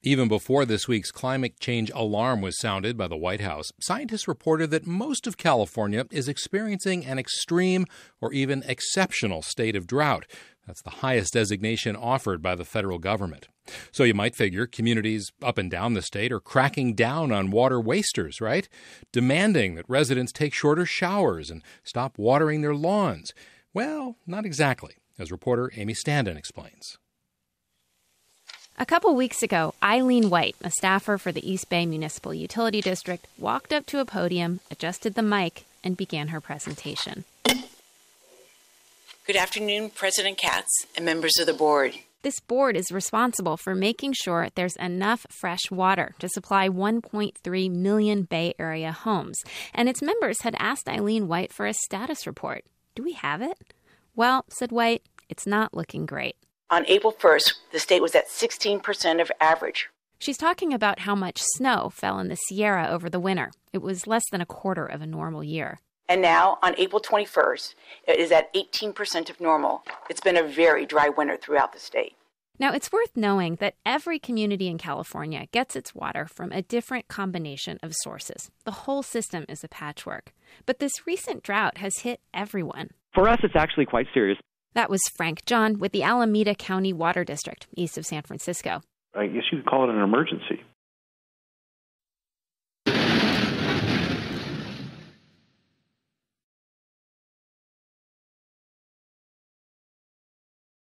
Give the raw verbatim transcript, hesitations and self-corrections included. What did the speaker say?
Even before this week's climate change alarm was sounded by the White House, scientists reported that most of California is experiencing an extreme or even exceptional state of drought. That's the highest designation offered by the federal government. So you might figure communities up and down the state are cracking down on water wasters, right? Demanding that residents take shorter showers and stop watering their lawns. Well, not exactly, as reporter Amy Standen explains. A couple weeks ago, Eileen White, a staffer for the East Bay Municipal Utility District, walked up to a podium, adjusted the mic, and began her presentation. Good afternoon, President Katz and members of the board. This board is responsible for making sure there's enough fresh water to supply one point three million Bay Area homes. And its members had asked Eileen White for a status report. Do we have it? Well, said White, it's not looking great. On April first, the state was at sixteen percent of average. She's talking about how much snow fell in the Sierra over the winter. It was less than a quarter of a normal year. And now, on April twenty-first, it is at eighteen percent of normal. It's been a very dry winter throughout the state. Now, it's worth knowing that every community in California gets its water from a different combination of sources. The whole system is a patchwork. But this recent drought has hit everyone. For us, it's actually quite serious. That was Frank John with the Alameda County Water District, east of San Francisco. I guess you could call it an emergency.